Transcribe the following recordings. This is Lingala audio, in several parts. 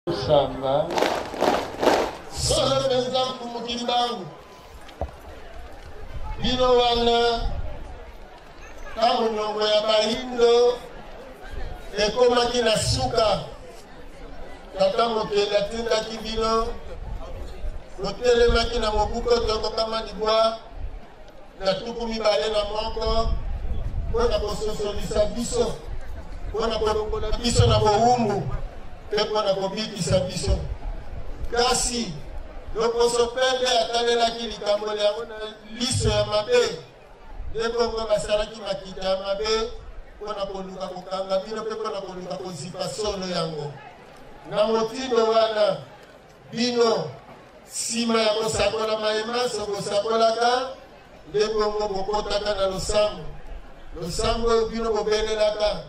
Samba solo penza kumukimbangu bino wana kama nyongo ya bahindo ekomaki na suka kaka mokela tindaki bino botelemaki na mobuko toko kama libwa na tuku mibale na moko mpona kososolisa biso mpona kolongola biso na bowumbu mpe mpona kobikisa biso kasi loposo pembe atalelaki likambo yango na liso ya mabe nde bongo basalaki makita ya mabe mpona koluka kokanga bino mpe mpona koluka kozipa solo yango na motindo wana bino nsima ya kosakola mayemanso kosakolaka nde bongo bokotaka na losambo oyo bino bobelelaka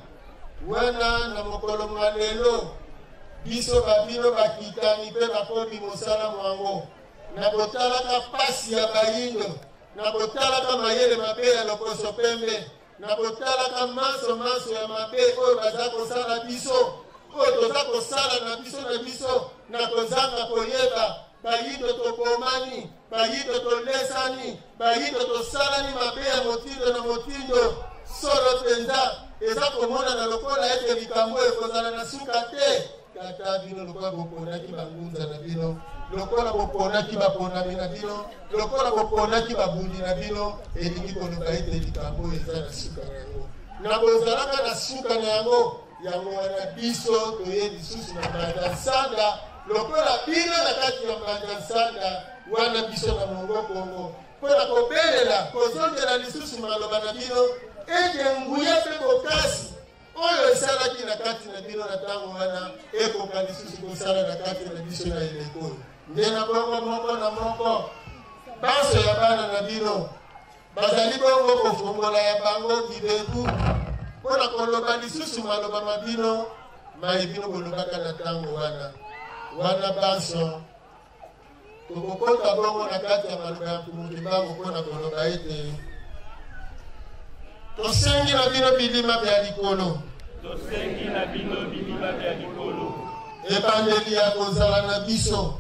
wana na mokolo mwa lelo biso babino bakitani mpe bakomi mosala mwango na botalaka pasi ya bayindo na botalaka mayele mabe ya loposo pembe na botalaka manso ya mabe oyo baza kosala biso oyo toza kosala na biso na kozanga koyeba bayindo tobomani bayindo tolesani bayindo tosalani mabe ya motindo na motindo solo penza eza komonana lokola ete likambo ekozala na suka te kata bino lokola boponaki bangunza na bino lokola boponaki baponami na bino lokola boponaki babundi na bino elingi koloba ete likambo eza na suka na yango na bozalaka na suka na yango wana biso toye lisusu na mbanda nsanda lokola bino na kati ya mbanda nsanda wana biso na mongo kongo mpona kobelela kozongela lisusu maloba na bino ete nguya mpe bokasi oyo esalaki na kati na bino na ntango wana ekoka lisusu kosala na kati na biso na eleko nde na bongo moko na moko banso ya bana na bino bazali bongo kofongola ya bango libebu mpona koloba lisusu maloba mabino maye bino bolobaka na ntango wana banso tokokota bongo na kati ya maloba ya kumukimbangu mpona koloba ete tosengi na bino bilima bya likolo ebandeli ya kozala na biso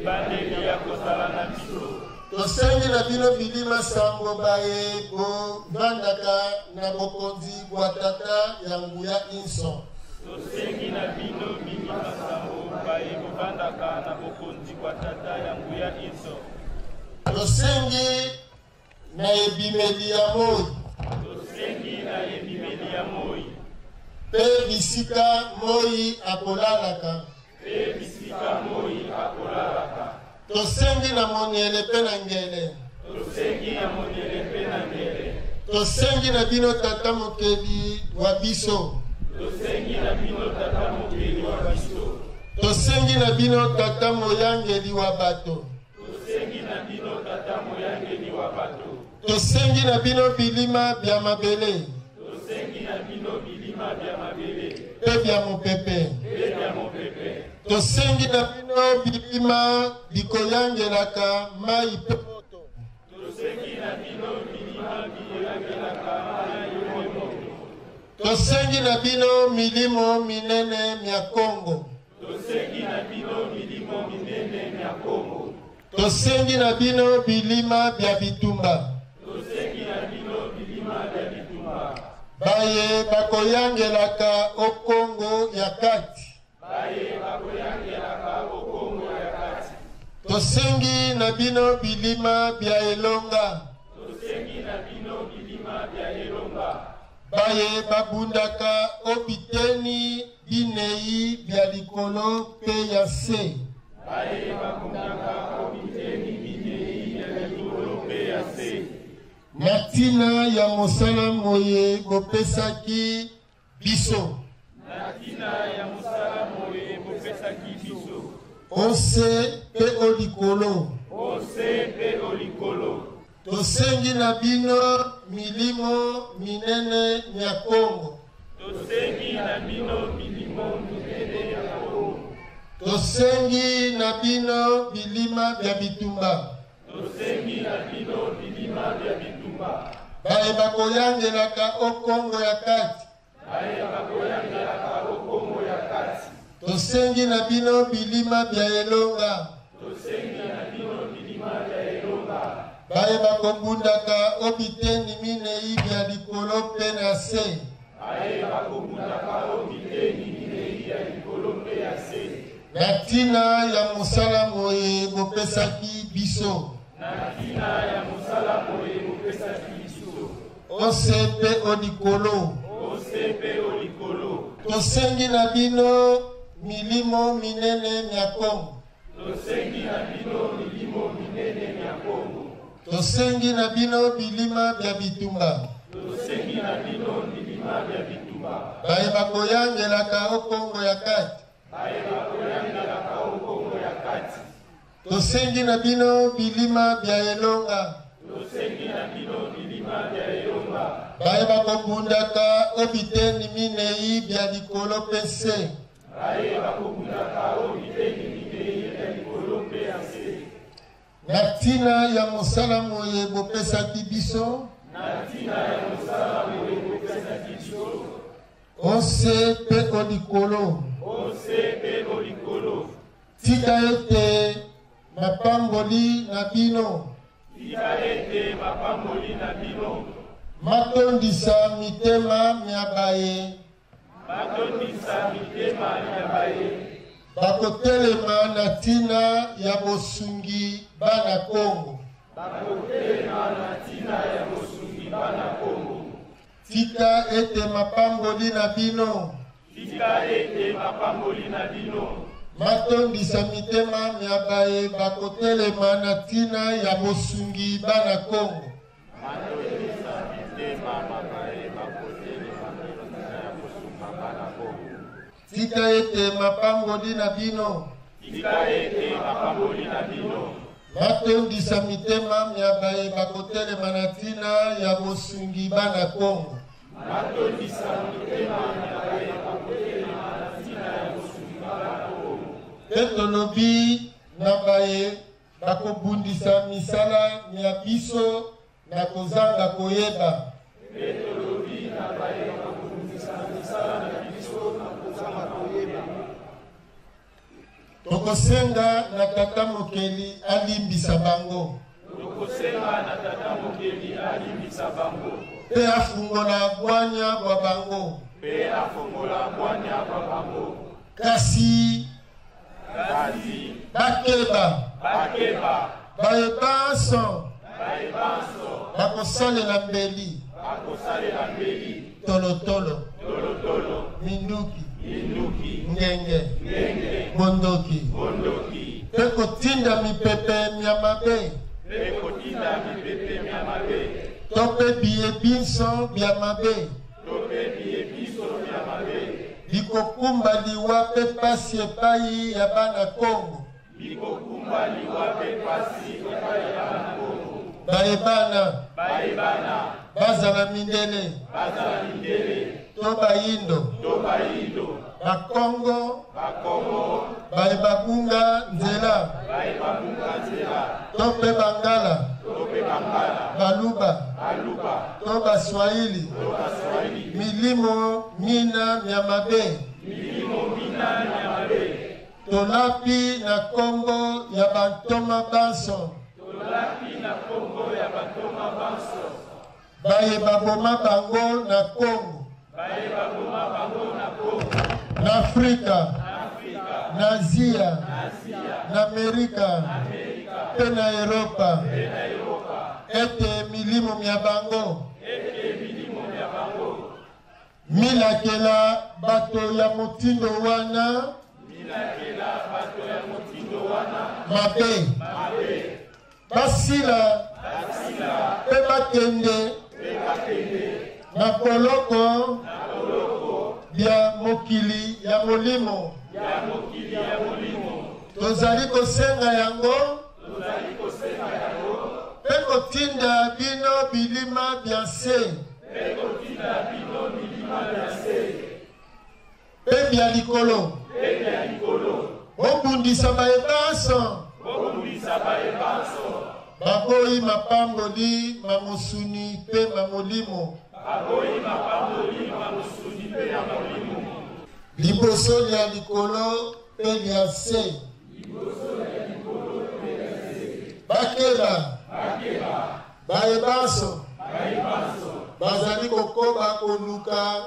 tosengi na bino bilima sambo baye bovandaka na bokonzi bwa tata ya nguya inso tosengi na bino bilima sambo baye bovandaka na bokonzi bwa tata ya nguya inso tosengi na ebimeli ya moi pe bisika moi akolalaka tosengi na moniele pe na ngele tosengi na bino tata mokeli wa biso tosengi na bino tata moyangeli wa bato tosengi na bino bilima bya mabele pe bya mopepe tosengi na bino bilima bikoyangelaka mai pe moto tosengi na bino milimo minene mya Kongo tosengi na bino bilima bya bitumba baye bakoyangelaka okongo ya kati tosengi na bino bilima bya elonga baye babundaka obiteni binei bya likolo pe ya se na ntina ya mosala moye bopesaki biso ose pe olikolo tosengi na bino milimo minene ya Kongo tosengi na bino bilima bya bitumba baye bakoyangelaka okongo ya kati tosengi na bino bilima bya elonga baye bakobundaka obiteni minei bya likolo mpe na se na ntina ya mosala moye bopesaki biso ose mpe olikolo tosengi na bino milimo minene mya Kongo tosengi na bino bilima bya bitumba baye bakoyangelaka o Kongo ya kati tosengi na bino bilima bya elonga baye bakobundaka obiteni minei bya likolo mpe se na ntina ya mosala moye bopesaki biso ose mpe olikolo tika ete mapamboli na bino matondisa mitema mya baye bakotelema na ntina ya bosungi bana Kongo tika ete mapamboli na bino matondisa mitema mya baye bakotelema na ntina ya bosungi bana Kongo tika ete mapamboli na bino matondisa mitema mya baye bakotelema na ntina ya bosungi bana Kongo mpe tolobi na baye bakobundisa misala mya biso na kozanga koyeba tokosenga na tata mokeli alimbisa bango mpe afungola bwanya bwa bango kasi bakeba baye banso bakosalela mbeli tolotolo minduki ngenge bondoki mpe kotinda mipepe mya mabe to mpe biye biso bya mabe bikokumba liwa mpe pasi epai ya bana Kongo baye bana bazala mindele to bayindo bakongo baye babunga nzela to mpe bangala baluba to baswahili milimo mina mya mabe tolapi na kombo ya bantoma banso baye baboma bango na Kongo na Afrika na Asia na Amerika mpe na Europa ete milimo mya bango milakela bato ya motindo wana mabe basila mpe bakende na koloko bya mokili ya molimo tozali kosenga yango mpe kotinda bino bilima bya se mpe bya likolo bobundisa baye banso baboyi mapamboli mamosuni mpe mamolimo liboso ya likolo pe ya se bakeba bayebanso bazali kokoba koluka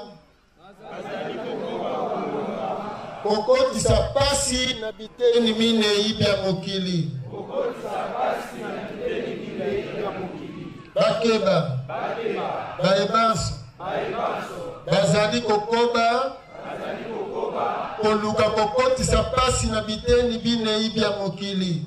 kokotisa pasi na biteni minei bya mokili bakeba bayebanso bazali kokoba koluka kokotisa pasi na biteni binei bya mokili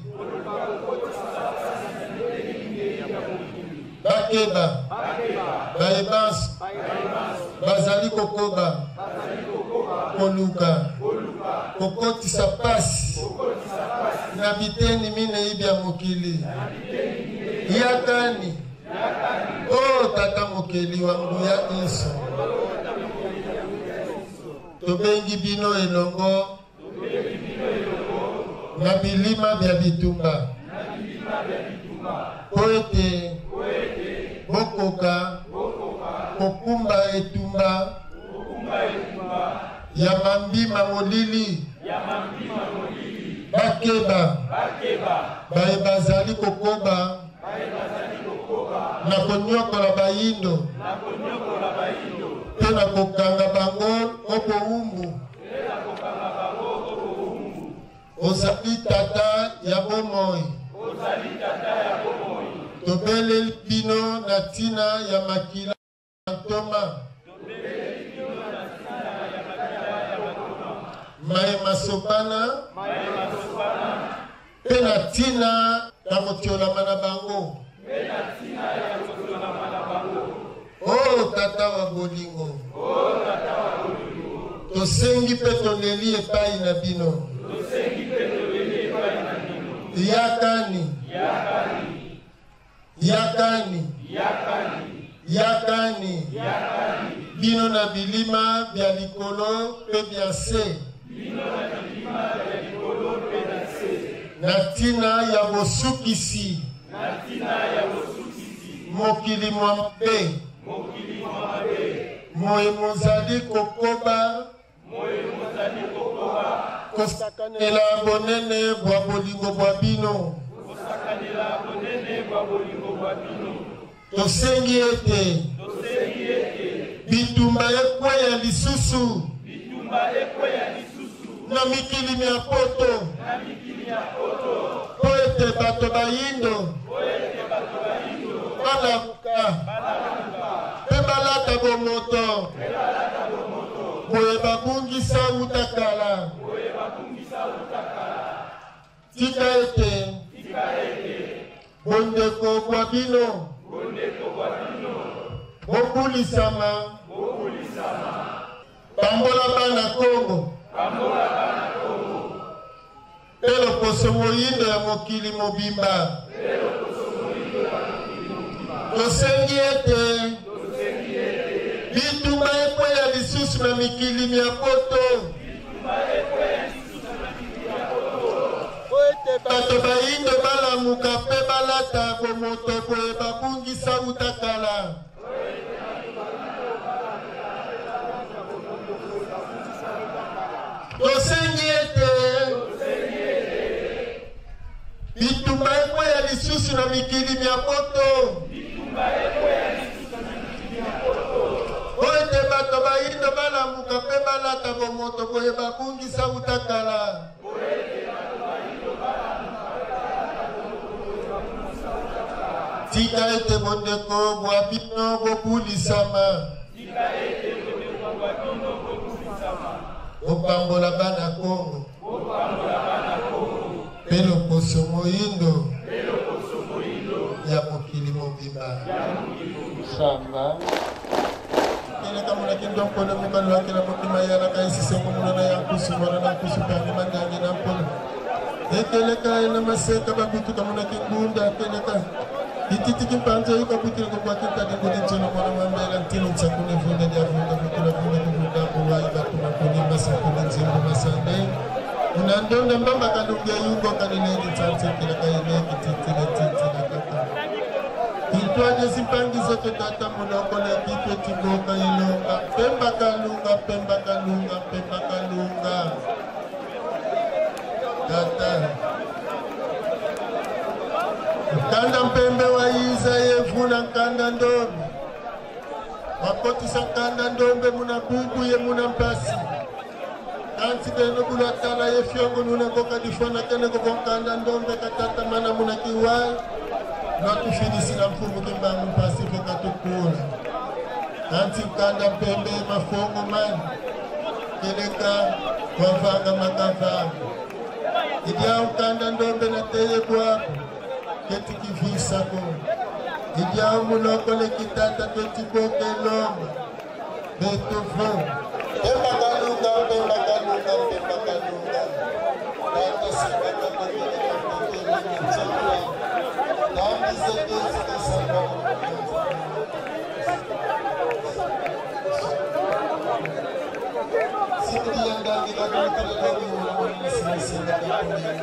bakeba bayebanso bazali kokoba koluka kokotisa pasi na biteni minei bya mokili yakani o tata mokeli wangu ya Yesu tobengi bino elongo na bilima bya bitumba po ete bokoka kokumba etumba ya mambima molili bakeba baye bazali kokoba na konyokola bayindo pe na kokanga bango obowumbu ozali tata ya bomoi tobele bino na tina ya makila ntoma maye masobana pe na tina ya kotiolama na bango o tata wa bolingo tosengi pe toleli epai na bino yakani bino na bilima bya likolo pe bya se na tina ya bosukisi mokili mwambe moye mozali kokoba kosakanela bonene bwa bolingo bwa bino tosengi ete bitumba ekweya lisusu na mikili mya poto po ete bato bayindo balamuka pe balata bomoto boye babungisa utakala tika ete bondeko bwa bino bobulisama pambola bana Kongo elo poso moyindo ya mokili mobimba tosengi ete bitumba ekweya lisusu na mikili mya poto po ete bato bayindo balamuka pe balata bomoto boye babungisa utakala tosengi ete bitumba ekweya lisusu na mikili mya poto po ete bato bayindo balamuka pe balata bomoto boye babungisa utakala tika ete bondeko bwa bino bobulisama bopambola bana Kongo pe loposo moyindo ya mokili mobimba samba keleka muna kindo mkono mibalo wake na mokima yana kaisi sengo muna na yankusu mwana na kusu kani mandangi na mkono ekeleka ena maseka babutu kamuna kingunda keleka ititi kimpanja yuka butira kwa kita de godi tsono mwana mambela ntino tsakune vunda dia vunda butula vunda kuvuda kuwa ibakuna kunimba sakune nzimbo masande unandonda mbamba kalungia yungo kanileni tsatse kila kaile kititi na titi na kaka itwaje simpangi bize ke tata muloko le kipe tiboka ilonga pemba kalunga pemba kalunga pemba kalunga tata kanda mpembe wa iza yevuna kanda ndombe wakotisa kanda ndombe muna bubu ye muna mpasi kansi kene bula tala ye fiongo nuna koka difona kene koko kanda ndombe katata mana muna kiwai Natu finisi na mfumu kimbangu mpasi foka tukula kansi kanda mpembe mafongo mani keleka wafanga makafanga idia ukanda ndombe na teye bwapo keti kivisa ko idia muloko le kitata keti boke loma betufo pemba kalunga pemba kalunga pemba kalunga kata sibaka kakile kakile mchakula nambi zekezi kasamba sindi yangangi kakile kakile sinisenda kakile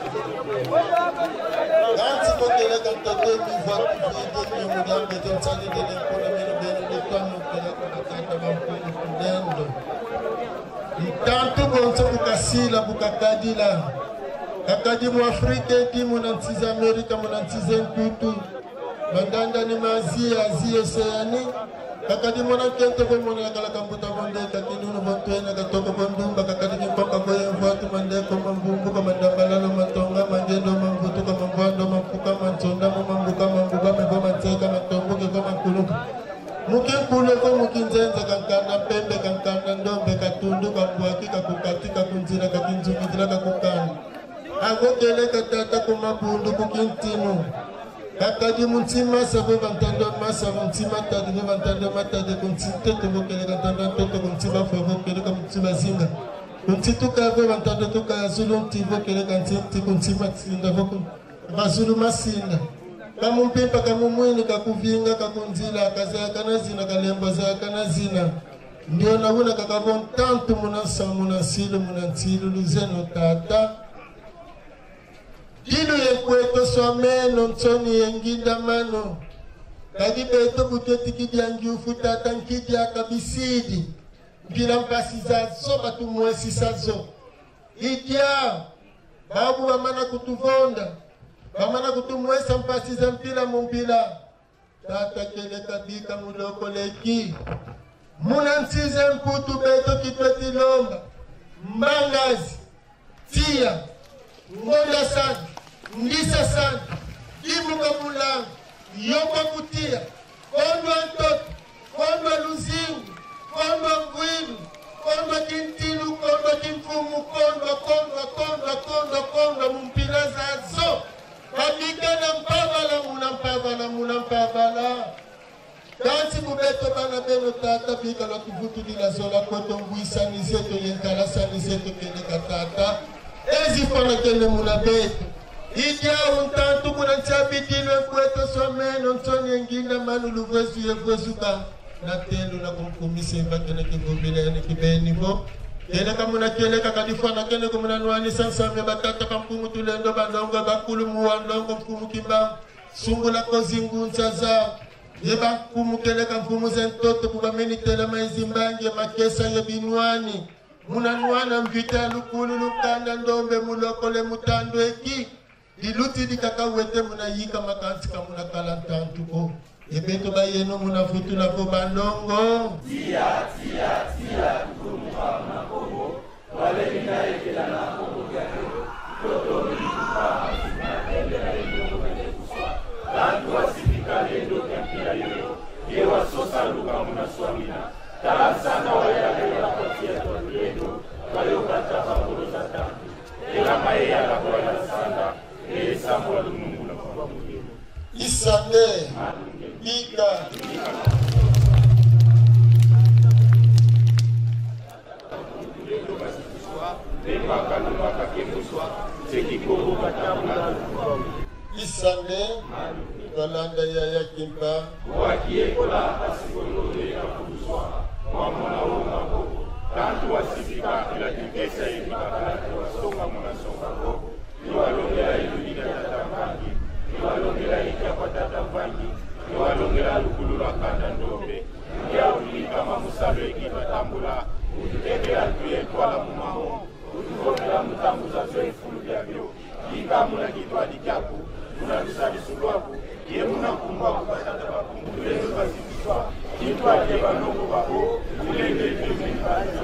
Ganti kokele kantate mi vote vide mi mugambe tensani de l'ekole meno bene de toi mukele kakata mampuni kudendo Itantu bonso bukasila bukakadila Kakadi mu Afrika di munantize Amerika munantize nkutu Mandanda ni mazi Azi Oceani Kakadi mwana kente kwa mwana yakala kambuta bonde Kakini unu bontuena katoko bondumba Kakadi nikoka goye mfuatu mandeko mambumbu Kamandabalalo matonga manjendo mambutu Kamambwando mampuka manchonda Mambuka mambuka mebo manteka matombuke Kama kuluka Mukinkule kwa mukinzenza kankanda pembe kankanda ndombe katundu kambuaki kakukati kakunzira kakinzumizira kakukanda Agokele katata kumabundu kukintinu Kakadi muntima sabo vantando masa muntima tadi vantando matade kuntite tubokele kantando toto kuntiba favo kele kuntiba zinga kuntitu kave vantando tuka yazulu ntivo kele kantinti kuntima tsinda voko bazulu masinda kamumpimpa kamumwini kakuvinga kakunzila kazaya kanazina kalemba zaya kanazina ndio nauna kakavon tantu munasa munasilu munantilu luzeno tata Dino yekweto swameno nsoni yenginda mano Kadi beto buteti kidi anjufu tata nkidi akabisidi Mpila mpasi zazo batu mwesi sazo Idia Babu wamana kutuvonda Wamana kutumwesa mpasi za mpila mumpila Tata kele kabika muloko leki Muna nsize mputu beto kitweti lomba Mbangazi Tia Ngonda sana Ndisa sana Kimuka mulangu Yomba kutia Kondwa ntoto Kondwa luzingu Kondwa mwilu Kondwa kintilu Kondwa kimfumu Kondwa mumpila zazo Kabika na mpavala Muna mpavala Kansi kubeto bana beno tata Bika la kufutu dila zola Koto mbwisa nizeto yenkala nizeto kene katata Ezi fana kele muna beto Idia untantu kuna chabitilo Kweto someno nsoni yenginda manu luvezu yevezuka Na telu na kumkumise Mbakene kivumbile ene kibeni bo Kene kamuna kele kakadifana Kene kumuna nuani sansame batata Kampumu tulendo bandonga bakulu muwandongo Mfumu kimba Sungula kozingu nchaza Yeba mfumu kele kamfumu zentoto Kubameni tele maizimbange Makesa yebinuani Muna nuana mvita lukulu lukanda ndombe mulokole mutando eki Diluti di kakawete muna yika makansi kamuna kalantantuko Ebeto bayeno muna futu na kubandongo Tia kukumuka mnakobo Wale mina ekela na kobo gane Toto milikupa Asuna tende na endo kwenye kuswa Lantu wasifika lendo kempira yoyo Yewa sosa luka muna swamina Taasana wayale ya kotia tolendo Wayokata faburo za tangu Ela maye ya la boya sanda Sambo la mungu na kwa mungu Isane Ika Isane Kalanda ya yakimba Wakiekola asikolole kakuswa Wamona unga koko Tantu wasifika ila kikesa hivi kakalate wasonga muna songa koko Niwalongela ilu nika tatambangi Niwalongela ika kwa tatambangi Niwalongela lukulu ikamuna kitwali kyako unalisalisu lwako yemunakumba kupatata bakungu lezo basibiswa kitwaje banongo babo ulengeimeibali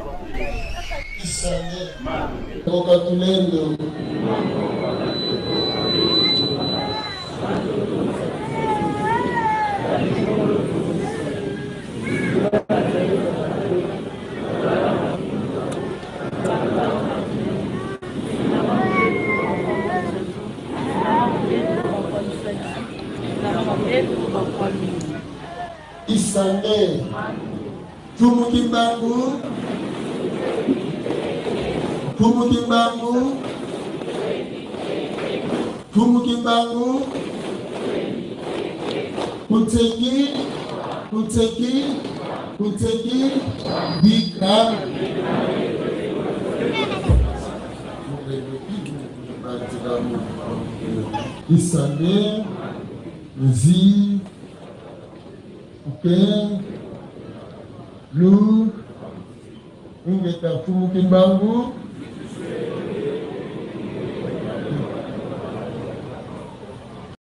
Isane toka tulendo Isane Tumukimbangu Tumukimbangu Tumukimbangu Kuteki Kuteki Kuteki Bika Isane Zi Okay Lu Ingeta Tumukimbangu